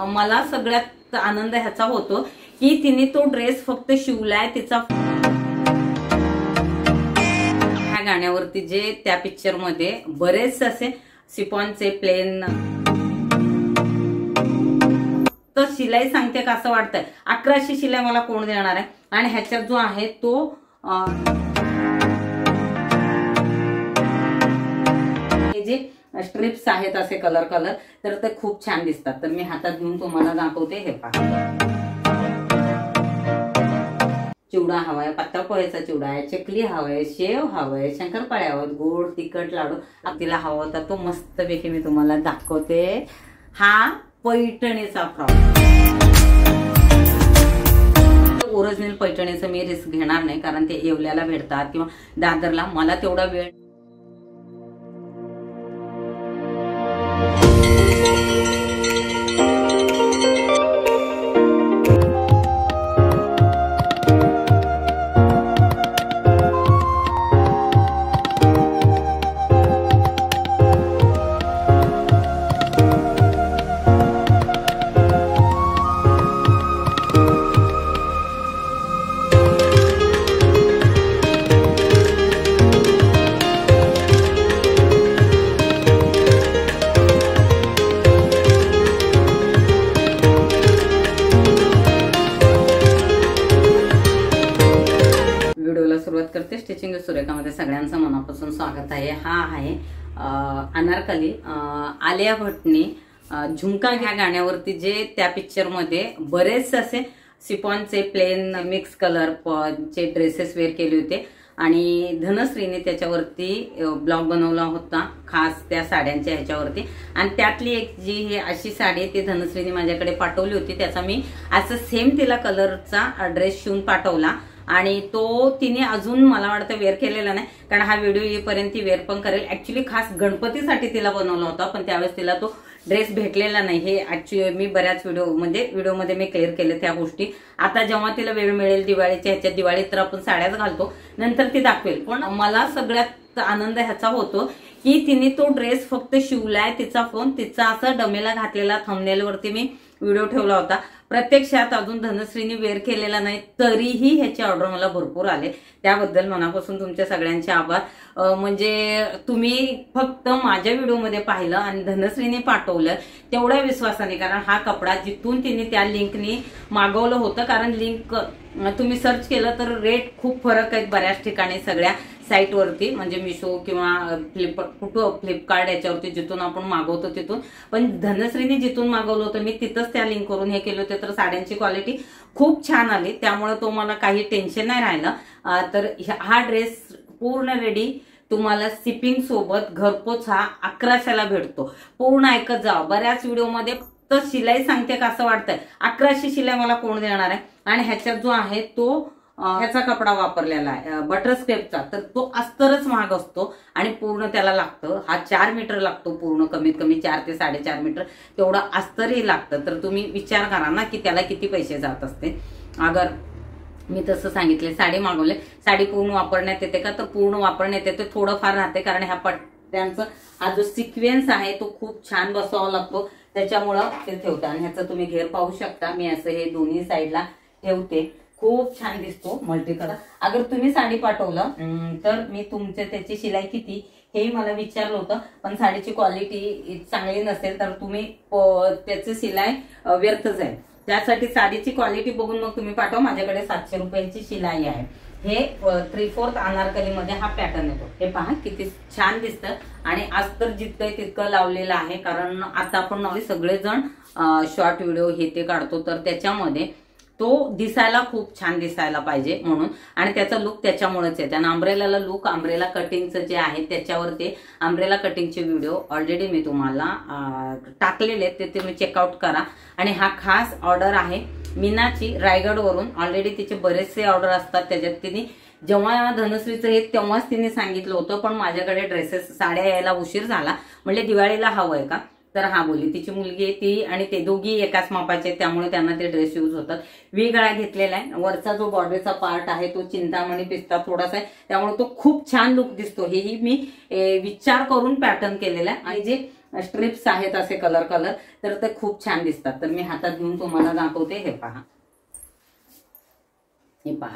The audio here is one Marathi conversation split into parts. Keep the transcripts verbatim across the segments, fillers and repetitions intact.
मला सगळ्यात आनंद ह्याचा होतो की तिने तो ड्रेस फक्त शिवलाय, तिचा ह्या गाण्यावरती जे त्या पिक्चर मध्ये बरेच असे सिफॉनचे प्लेन तर शिलाई सांगते का असं वाटतंय अकराशे शिलाई मला कोण देणार आहे। आणि ह्याच्यात जो आहे तो हे जे स्ट्रिप्स आहेत असे कलर कलर तर ते खूप छान दिसतात। तर मी हातात घेऊन तुम्हाला दाखवते। हे पहा, चिवडा हवाय, पातळ पोह्याचा चिवडा आहे, चकली हवाय, शेव हवाय, शंकरपाळ्या हवाय, गोड तिखट लाडू तिला हवा होता तो मस्तपैकी मी तुम्हाला दाखवते। हा पैठणीचा फ्रॉक, ओरिजिनल पैठणीचं मी रिस्क घेणार नाही कारण ते येवल्याला भेटतात किंवा दादरला, मला तेवढा वेळ सुरुवात करते। स्टिचिंग सुरेखामध्ये सगळ्यांचं मनापासून स्वागत आहे। हा आहे अनारकली आलिया भट्टनी झुमका ह्या गाण्यावरती जे त्या पिक्चर मध्ये बरेच असे सिफॉनचे प्लेन मिक्स कलर चे ड्रेसेस वेअर केले होते आणि धनश्रीने त्याच्यावरती ब्लॉग बनवला होता खास त्या साड्यांच्या ह्याच्यावरती। आणि त्यातली एक जी ही अशी साडी ती धनश्रीने माझ्याकडे पाठवली होती, त्याचा मी असं सेम तिला कलरचा ड्रेस शिवून पाठवला आणि तो तिने अजून मला वाटतं वेअर केलेला नाही कारण हा व्हिडिओ येईपर्यंत ती वेअर पण करेल। ऍक्च्युली खास गणपतीसाठी तिला बनवला होता पण त्यावेळेस तिला तो ड्रेस भेटलेला नाही। हे ऍक्च्युली मी बऱ्याच व्हिडिओ म्हणजे व्हिडिओमध्ये मी क्लिअर केले त्या गोष्टी। आता जेव्हा तिला वेळ मिळेल दिवाळीच्या ह्याच्यात, दिवाळीत तर आपण साड्याच घालतो, नंतर ती दाखवेल। पण मला सगळ्यात आनंद ह्याचा होतो की तिने तो ड्रेस फक्त शिवलाय, तिचा फोन तिचा असा डमेला घातलेला थंबनेल वरती मी व्हिडिओ ठेवला होता। प्रत्यक्षात अजून धनश्रीने वेअर केलेला नाही तरीही ह्याची ऑर्डर मला भरपूर आले, त्याबद्दल मनापासून तुमच्या सगळ्यांचे आभार। म्हणजे तुम्ही फक्त माझ्या व्हिडिओमध्ये पाहिलं आणि धनश्रीने पाठवलं तेवढ्या विश्वासाने, कारण हा कपडा जिथून तिने त्या लिंकनी मागवलं होतं, कारण लिंक तुम्ही सर्च केलं तर रेट खूप फरक आहेत बऱ्याच ठिकाणी सगळ्या साईट वरती, म्हणजे मिशो किंवा फ्लिपकार्ट कुठं फ्लिपकार्ट याच्यावरती जिथून आपण मागवतो तिथून। पण धनश्रीने जिथून मागवलं होतं मी तिथंच त्या लिंक करून हे केले होते तर साड्यांची क्वालिटी खूप छान आली, त्यामुळे तो मला काही टेन्शन नाही राहिलं। तर हा ड्रेस पूर्ण रेडी तुम्हाला शिपिंग सोबत घरपोच हा अकराशेला भेटतो। पूर्ण ऐकत जा, बऱ्याच व्हिडिओमध्ये तर शिलाई सांगते का असं वाटतंय अकराशे शिलाई मला कोण देणार आहे। आणि ह्याच्यात जो आहे तो ह्याचा कपडा वापरलेला आहे बटर स्क्रेपचा, तर तो अस्तरच महाग असतो आणि पूर्ण त्याला लागतं, हा चार मीटर लागतो पूर्ण, कमीत कमी चार ते साडेचार मीटर तेवढा अस्तरही लागतं। तर तुम्ही विचार करा ना की त्याला किती पैसे जात असते। अगर मी तसं सांगितले साडी मागवले, साडी पूर्ण वापरण्यात येते का तर पूर्ण वापरण्यात येते, थोडंफार राहते कारण ह्या पट्ट्यांचा हा जो सिक्वेन्स आहे तो खूप छान बसवावा लागतो, त्याच्यामुळं ते ठेवतं। आणि ह्याचं तुम्ही घेर पाहू शकता, मी असं हे दोन्ही साईडला ठेवते, खूप छान दिसतो मल्टी कलर। अगर तुम्ही साडी पाठवलं तर मी तुमच्या त्याची शिलाई किती हे मला विचारलं होतं, पण साडीची क्वालिटी चांगली नसेल तर तुम्ही त्याची शिलाई व्यर्थ जाईल, त्यासाठी साडीची क्वालिटी बघून मग तुम्ही पाठवा। माझ्याकडे सातशे रुपयाची शिलाई आहे। हे थ्री फोर्थ अनारकली मध्ये हा पॅटर्न येतो, हे पहा किती छान दिसतं आणि अस्तर जितकं तितकं लावलेलं आहे, कारण आता आपण सगळेजण शॉर्ट व्हिडिओ हे ते काढतो तर त्याच्यामध्ये तो दिसायला खूप छान दिसायला पाहिजे म्हणून, आणि त्याचा लुक त्याच्यामुळेच आहे। त्यानं अम्ब्रेला लुक अम्ब्रेला कटिंगचं जे आहे त्याच्यावरती अम्ब्रेला कटिंगचे व्हिडिओ ऑलरेडी मी तुम्हाला टाकलेले ते तुम्ही चेकआउट करा। आणि हा खास ऑर्डर आहे मीनाची रायगडवरून, ऑलरेडी तिचे बरेचसे ऑर्डर असतात त्याच्यात। तिने जेव्हा धनश्रीचं हे तेव्हाच तिने सांगितलं होतं पण माझ्याकडे ड्रेसेस साड्या यायला उशीर झाला, म्हणजे दिवाळीला हवंय का तर हा बोलली। तिची मुलगी आहे ती आणि ते दोघी एकाच मापाचे, त्यामुळे त्यांना ते ड्रेस यूज होतात। वी गळा घेतलेला आहे, वरचा जो बॉर्डरचा पार्ट आहे तो चिंतामणी पिस्ता थोडासा आहे, त्यामुळे तो खूप छान लुक दिसतो। हेही मी विचार करून पॅटर्न केलेला आहे। आणि जे स्ट्रिप्स आहेत असे कलर कलर, तर ते खूप छान दिसतात. तर मी हातात घेऊन तुम्हाला दाखवते. हे पहा, हे पहा,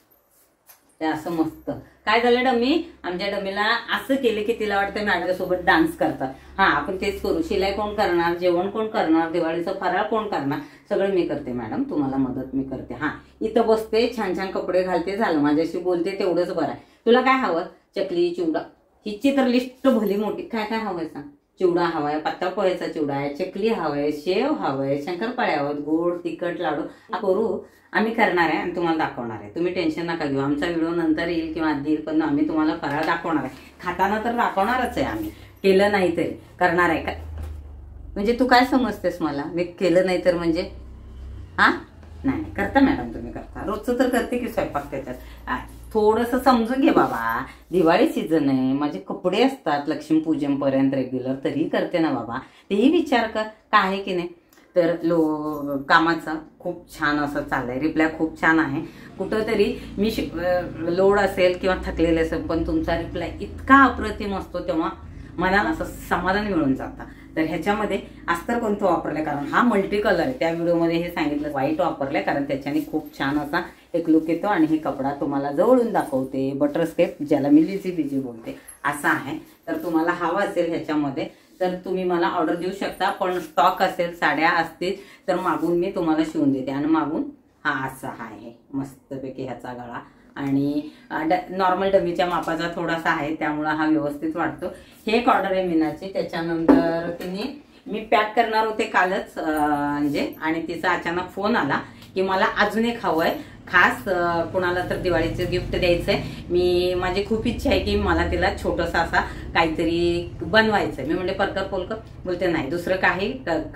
ते असं मस्त. काय झालं डमी, आमच्या डमीला असं केलं की तिला वाटतं माझ्यासोबत डान्स करतात. हा, आपण तेच करू. शिलाई कोण करणार, जेवण कोण करणार, दिवाळीचं फराळ कोण करणार, सगळं मी करते मॅडम, तुम्हाला मदत मी करते. हा, इथं बसते, छान छान कपडे घालते, झालं, माझ्याशी बोलते, तेवढंच बरं आहे. तुला काय हवं, चकली, चिवडा, हिची तर लिस्ट भली मोठी. काय काय हवंय सांग. चिवडा हवाय, पातळ पोह्याचा चिवडा आहे, चकली हवाय, शेव हवंय, शंकरपाळ्या हवं, गोड तिखट लाडू करू, आम्ही करणार आहे आणि तुम्हाला दाखवणार आहे. तुम्ही टेन्शन नका घेऊ, आमचा व्हिडिओ नंतर येईल किंवा आधी येईल, पण आम्ही तुम्हाला फराळ दाखवणार आहे. खाताना तर दाखवणारच आहे, आम्ही केलं नाही तरी करणार आहे. का म्हणजे तू काय समजतेस मला, मी केलं नाही तर म्हणजे? हा, नाही करता मॅडम, तुम्ही करता, रोजचं तर करते की स्वयंपाक. त्याच्यात थोडंसं समजून घे बाबा, दिवाळी सीझन आहे, माझे कपडे असतात लक्ष्मीपूजन पर्यंत रेग्युलर, तरी करते ना बाबा, तेही विचार कर, काय आहे की नाही. तर लो कामाचा खूप छान असं चाललंय, रिप्लाय खूप छान आहे. कुठंतरी मी लोड असेल किंवा थकलेले असेल, पण तुमचा रिप्लाय इतका अप्रतिम असतो, तेव्हा मनाला असं समाधान मिळून जातं. तर ह्याच्यामध्ये अस्तर कोणतं वापरलंय, कारण हा मल्टी कलर आहे. त्या व्हिडिओमध्ये हे सांगितलं व्हाईट वापरलंय, कारण त्याच्याने खूप छान असा एक लुक येतो. आणि हे कपडा तुम्हाला जवळून दाखवते, बटर स्टेप, ज्याला मी लिझी बिझी बोलते, असा आहे. तर तुम्हाला हवा असेल ह्याच्यामध्ये तर तुम्ही मला ऑर्डर देऊ शकता, पण स्टॉक असेल, साड्या असतील तर मागून मी तुम्हाला शिवून देते. आणि मागून हा असा आहे मस्तपैकी ह्याचा गळा, आणि नॉर्मल डमीच्या मापाचा थोडासा आहे, त्यामुळे हा व्यवस्थित वाटतो. हे एक ऑर्डर आहे मीनाची. त्याच्यानंतर तिने, मी पॅक करणार होते कालच म्हणजे, आणि तिचा अचानक फोन आला की मला अजून एक हवंय, खास कुणाला तर दिवाळीचं गिफ्ट द्यायचंय. मी, माझी खूप इच्छा आहे की मला तिला छोटंसं असा काहीतरी बनवायचंय. मी म्हणले परकर पोलकर, बोलते नाही. दुसरं काही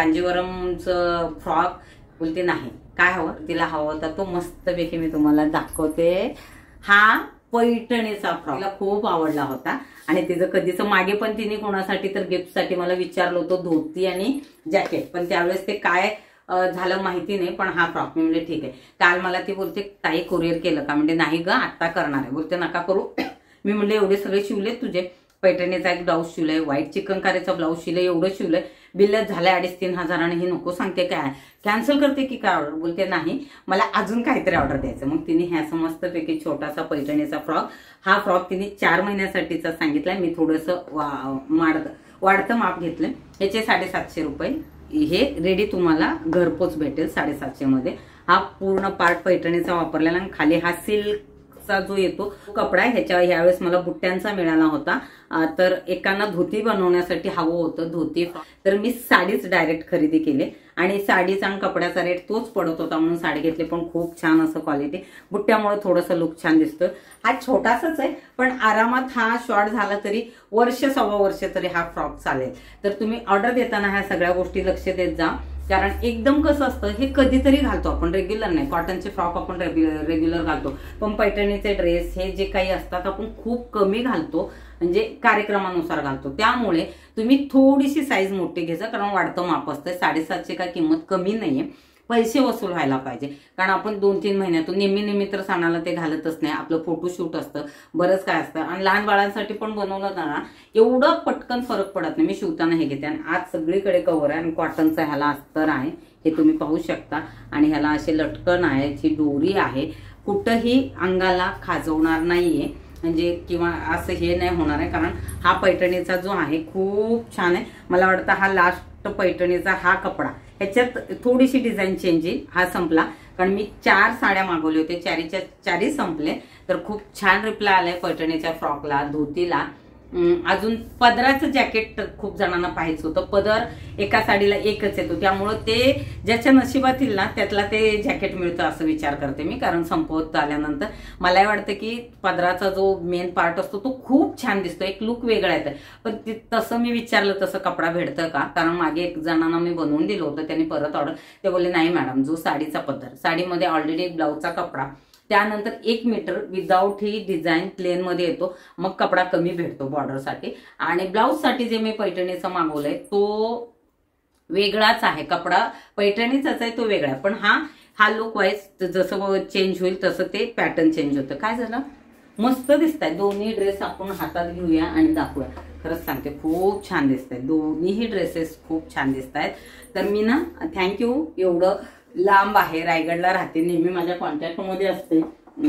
कांजीवरमचं फ्रॉक, बोलते नाही. काय हवं तिला, हवं होता तो मस्तपैकी मी तुम्हाला दाखवते. हा पैठणीचा फ्रॉक तिला खूप आवडला होता, आणि तिचं कधीच मागे पण तिने कोणासाठी तर गिफ्टसाठी मला विचारलं होतं, धोती आणि जॅकेट, पण त्यावेळेस ते काय झालं माहिती नाही. पण हा फ्रॉक मी म्हणजे ठीक आहे. काल मला ती बोलते ताई कुरिअर केलं का, म्हणजे नाही ग आत्ता करणार आहे. बोलते नका करू. मी म्हणले एवढे सगळे शिवलेत तुझे, पैठणीचा एक ब्लाऊज शिवलाय, व्हाईट चिकनकारीचा ब्लाऊज शिवलाय, एवढं शिवलंय, बिलच झालंय अडीच तीन हजाराने, हे नको सांगते काय, कॅन्सल करते की काय ऑर्डर. बोलते नाही, मला अजून काहीतरी ऑर्डर द्यायचं. मग तिने ह्या मस्तपैकी छोटासा पैठणीचा फ्रॉक, हा फ्रॉक तिने चार महिन्यासाठीचा सांगितलाय. मी थोडंसं वाढ वाढतं माप घेतलं. ह्याचे साडेसातशे रुपये. हे रेडी तुम्हाला घरपोच भेटेल साडेसातशे मध्ये. हा पूर्ण पार्ट पैठणीचा वापरलेला, आणि खाली हा सिल्कचा जो येतो कपडा आहे. ह्याच्या यावेळेस मला बुट्ट्यांचा मिळाला होता, तर एकांना धोती बनवण्यासाठी हवं होतं धोती, तर मी साडीच डायरेक्ट खरेदी केली. आणि साडीचा आणि कपड्याचा रेट तोच पडत होता म्हणून साडी घेतली, पण खूप छान असं क्वालिटी, बुट्ट्यामुळे थोडंसं लुक छान दिसतोय. हा छोटासाच आहे, पण आरामात हा शॉर्ट झाला तरी वर्ष सव्वा वर्ष तरी हा फ्रॉक चालेल. तर तुम्ही ऑर्डर देताना ह्या सगळ्या गोष्टी लक्ष देत जा, कारण एकदम कसं असतं, हे कधीतरी घालतो आपण, रेग्युलर नाही. कॉटनचे फ्रॉक आपण रेग्युलर घालतो, पण पैठणीचे ड्रेस हे जे काही असतात आपण खूप कमी घालतो, म्हणजे कार्यक्रमानुसार घालतो. त्यामुळे तुम्ही थोडीशी साईज मोठी घ्यायचं, कारण वाढतं माप असतं. साडेसातशे काय किंमत कमी नाहीये, पैसे वसूल व्हायला पाहिजे. कारण आपण दोन तीन महिन्यातून नेहमी नेहमी तर सणाला ते घालतच नाही, आपलं फोटोशूट असतं, बरंच काय असतं. आणि लहान बाळांसाठी पण बनवलं ना, एवढं पटकन फरक पडत नाही. मी शिवताना हे घेते, आणि आज सगळीकडे कव्हर आहे, आणि कॉटनचा ह्याला अस्तर आहे, हे तुम्ही पाहू शकता. आणि ह्याला असे लटकन आहे, ची दोरी आहे, कुठंही अंगाला खाजवणार नाहीये, म्हणजे किंवा असं हे नाही होणार आहे. कारण हा पैठणीचा जो आहे खूप छान आहे. मला वाटतं हा लास्ट पैठणीचा हा कपडा, ह्याच्यात थोडीशी डिझाईन चेंज येईल. हा संपला, कारण मी चार साड्या मागवले होते, चारीच्या चारी संपले. तर खूप छान रिप्लाय आलाय पैठणीच्या फ्रॉकला, धोतीला. अजून पदराचं जॅकेट खूप जणांना पाहायचं होतं. पदर एका साडीला एकच येतो, त्यामुळं ते ज्याच्या नशिबात येईल ना त्यातला ते जॅकेट मिळतं असं विचार करते मी. कारण संपवत आल्यानंतर मला वाटतं की पदराचा जो मेन पार्ट असतो तो खूप छान दिसतो, एक लुक वेगळा येतं. पण तसं मी विचारलं तसं कपडा भेटतं का, कारण मागे एक जणांना मी बनवून दिलं होतं, त्यांनी परत ऑर्डर, ते बोलले नाही मॅडम, जो साडीचा पदर, साडीमध्ये ऑलरेडी एक ब्लाऊजचा कपडा, त्यानंतर एक मीटर विदाऊट ही डिझाईन प्लेन मध्ये येतो, मग कपडा कमी भेटतो बॉर्डरसाठी. आणि ब्लाऊज साठी जे मी पैठणीचा मागवलाय तो वेगळाच आहे, कपडा पैठणीचाच आहे, तो वेगळा आहे. पण हा हा लुक वाईज जसं चेंज होईल तसं ते पॅटर्न चेंज होतं. काय झालं, मस्त दिसत आहेत दोन्ही ड्रेस. आपण हातात घेऊया आणि दाखवूया. खरंच सांगते खूप छान दिसत आहेत दोन्हीही ड्रेसेस, खूप छान दिसत आहेत. तर मी ना थँक्यू, एवढं लांब आहे, रायगडला राहते, नेहमी माझ्या कॉन्टॅक्टमध्ये असते.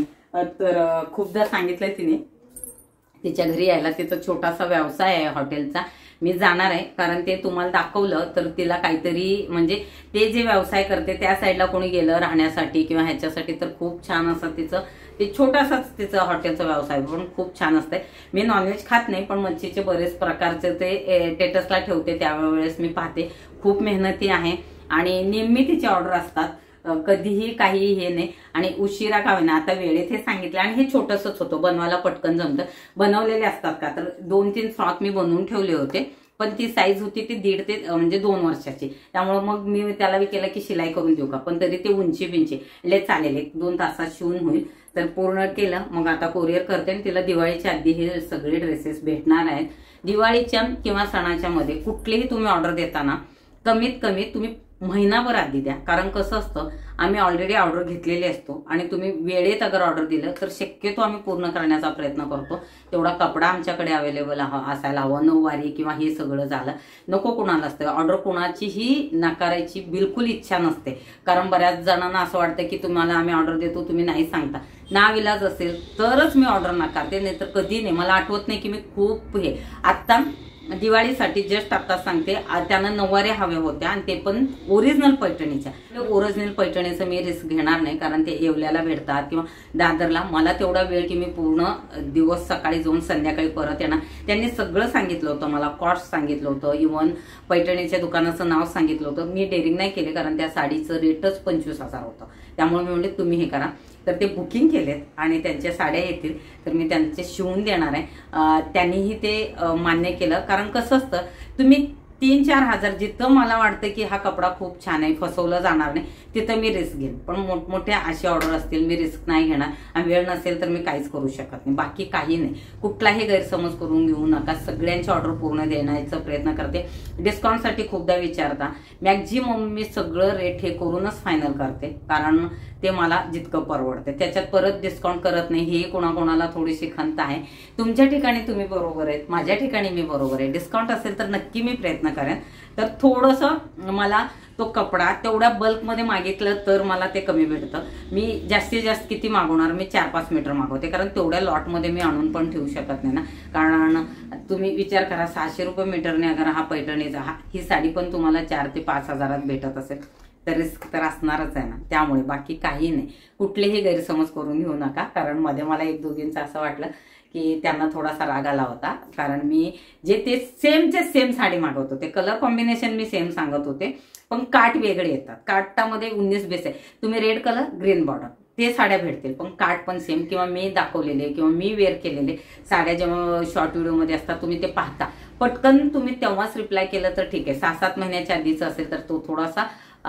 तर खूपदा सांगितलंय तिने तिच्या घरी यायला. तिचा छोटासा व्यवसाय आहे हॉटेलचा. मी जाणार आहे कारण ते तुम्हाला दाखवलं तर तिला काहीतरी म्हणजे ते जे व्यवसाय करते त्या साईडला कोणी गेलं राहण्यासाठी किंवा ह्याच्यासाठी तर खूप छान असं तिचं ते छोटासाच तिचं हॉटेलचा व्यवसाय पण खूप छान असतंय. मी नॉनव्हेज खात नाही पण मच्छीचे बरेच प्रकारचे ते स्टेटसला ठेवते, त्यावेळेस मी पाहते. खूप मेहनती आहे आणि नेहमी तिचे ऑर्डर असतात, कधीही काही हे नाही. आणि उशिरा का होईना आता वेळेत हे सांगितलं. आणि हे छोटंसंच होतं, बनवायला पटकन जमतं. बनवलेले असतात का तर दोन तीन फ्रॉक मी बनवून ठेवले होते, पण ती साईज होती ती दीड ते म्हणजे दोन वर्षाची. त्यामुळे मग मी त्याला केलं की शिलाई करून देऊ का, पण तरी ते उंची बिंची ले चालेल, एक दोन तासात शिवून होईल. तर पूर्ण केलं. मग आता कोरिअर करते आणि तिला दिवाळीच्या आधी हे सगळे ड्रेसेस भेटणार आहेत. दिवाळीच्या किंवा सणाच्या मध्ये कुठलीही तुम्ही ऑर्डर देताना कमीत कमी तुम्ही महिनाभर आधी द्या. कारण कसं असतं, आम्ही ऑलरेडी ऑर्डर घेतलेली असतो आणि तुम्ही वेळेत अगर ऑर्डर दिलं तर शक्यतो आम्ही पूर्ण करण्याचा प्रयत्न करतो. तेवढा कपडा आमच्याकडे अवेलेबल असायला हवा. नऊवारी किंवा हे सगळं झालं नको कुणाला असतं. ऑर्डर कोणाचीही नाकारायची बिलकुल इच्छा नसते. कारण बऱ्याच जणांना असं वाटतं की तुम्हाला आम्ही ऑर्डर देतो तुम्ही नाही सांगता. नाविलाज असेल तरच मी ऑर्डर नाकारते, नाही तर कधी नाही. मला आठवत नाही की मी खूप हे आता दिवाळीसाठी जस्ट आता सांगते, त्यांना नऊवाऱ्या हव्या होत्या आणि ते पण ओरिजिनल पैठणीच्या. ओरिजिनल पैठणीचं मी रिस्क घेणार नाही कारण ते येवल्याला भेटतात किंवा दादरला. मला तेवढा वेळ की मी पूर्ण दिवस सकाळी जाऊन संध्याकाळी परत येणार. त्यांनी सगळं सांगितलं होतं मला, कॉस्ट सांगितलं होतं, इव्हन पैठणीच्या दुकानाचं नाव सांगितलं होतं. मी डेअरिंग नाही केले कारण त्या साडीचं रेटच पंचवीस हजार होतं. त्यामुळे मी म्हणले तुम्ही हे करा. तर ते बुकिंग केलेत आणि त्यांच्या साड्या येतील तर मी त्यांचे शिवून देणार आहे. त्यांनीही ते मान्य केलं. कारण कसं असतं, तुम्ही तीन चार हजार जिथं मला वाटतं की हा कपडा खूप छान आहे, फसवलं जाणार नाही, तिथं मी रिस्क घेईन. पण मोठमोठ्या अशी ऑर्डर असतील मी रिस्क नाही घेणार. आणि वेळ नसेल तर मी काहीच करू शकत नाही. बाकी काही नाही. कुठलाही गैरसमज करून घेऊ नका. सगळ्यांची ऑर्डर पूर्ण देण्याचा प्रयत्न करते. डिस्काउंटसाठी खूपदा विचारता, मॅक्झिमम मी सगळं रेट हे करूनच फायनल करते कारण ते मला जितकं परवडते. त्याच्यात परत डिस्काउंट करत नाही. हे कोणाकोणाला थोडीशी खंत आहे. तुमच्या ठिकाणी तुम्ही बरोबर आहेत, माझ्या ठिकाणी मी बरोबर आहे. डिस्काउंट असेल तर नक्की मी प्रयत्न करेन. तर थोडंसं मला तो कपडा तेवढ्या बल्कमध्ये मागितलं तर मला ते कमी भेटतं. मी जास्तीत जास्त किती मागवणार, मी चार पाच मीटर मागवते कारण तेवढ्या लॉटमध्ये मी आणून पण ठेवू शकत नाही ना. कारण तुम्ही विचार करा, सहाशे रुपये मीटरने अगर हा पैठणीचा हा ही साडी पण तुम्हाला चार ते पाच हजारात भेटत असेल तर रिस्क तर असणारच आहे ना. त्यामुळे बाकी काही नाही. कुठलेही गैरसमज करून घेऊ नका. कारण मध्ये मला एक दोघींचं असं वाटलं की त्यांना थोडासा राग आला होता कारण मी जे ते सेमचे सेम साडी मागवत होते, कलर कॉम्बिनेशन मी सेम सांगत होते पण काट वेगळे येतात. काटामध्ये उन्नीस बेस आहे. तुम्ही रेड कलर ग्रीन बॉर्डर ते साड्या भेटतील पण काट पण सेम. किंवा मी दाखवलेले किंवा मी वेअर केलेले साड्या जेव्हा शॉर्ट व्हिडिओमध्ये असतात तुम्ही ते पाहता, पटकन तुम्ही तेव्हाच रिप्लाय केलं तर ठीक आहे. सहा सात महिन्याच्या आधीच असेल तर तो थोडासा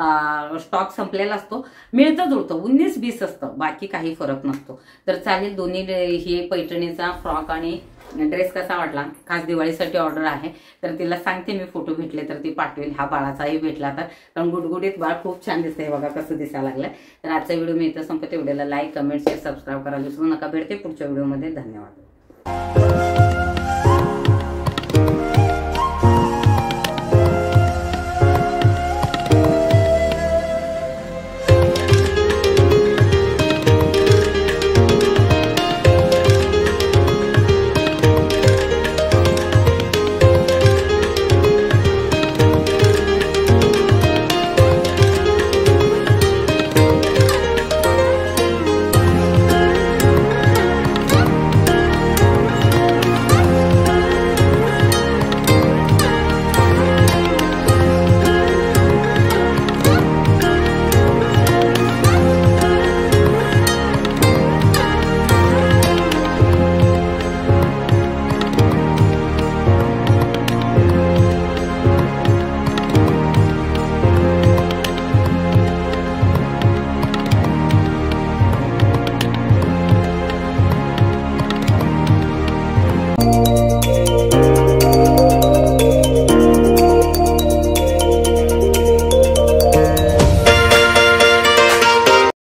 स्टॉक संपलेला असतो. मिळतं जुळतं, उन्नीस बीस असतं, बाकी काही फरक नसतो. तर चालेल. दोन्ही हे पैठणीचा फ्रॉक आणि ड्रेस कसा वाटला, खास दिवाळीसाठी ऑर्डर आहे तर तिला सांगते मी, फोटो भेटले तर ती पाठवेल. हा बाळाचाही भेटला तर, कारण गुडगुडीत बाळ खूप छान दिसतंय बघा कसं दिसायला लागलंय. तर आजचा व्हिडिओ मी इथं संपते. व्हिडिओला लाईक कमेंट शेअर सबस्क्राईब करायला विसरू नका. भेटते पुढच्या व्हिडिओमध्ये. धन्यवाद.